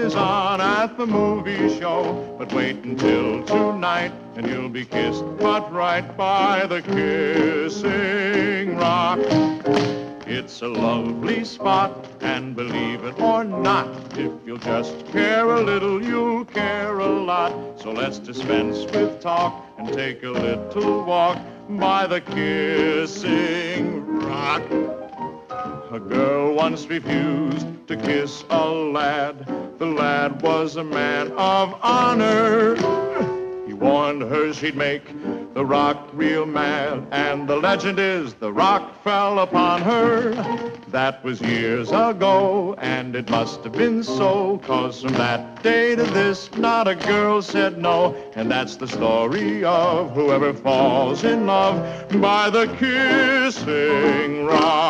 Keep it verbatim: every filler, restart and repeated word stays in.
is on at the movie show. But wait until tonight, and you'll be kissed but right by the Kissing Rock. It's a lovely spot, and believe it or not, if you'll just care a little, you'll care a lot. So let's dispense with talk and take a little walk by the Kissing Rock. A girl once refused to kiss a lad. The lad was a man of honor. He warned her she'd make the rock real mad, and the legend is the rock fell upon her. That was years ago, and it must have been so, 'cause from that day to this, not a girl said no. And that's the story of whoever falls in love by the Kissing Rock.